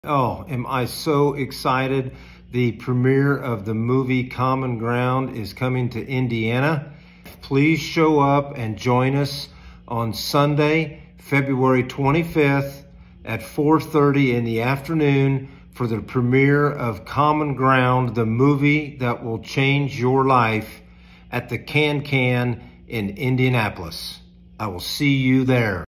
Oh, am I so excited. The premiere of the movie Common Ground is coming to Indiana. Please show up and join us on Sunday, February 25th at 4:30 in the afternoon for the premiere of Common Ground, the movie that will change your life, at the Can in Indianapolis. I will see you there.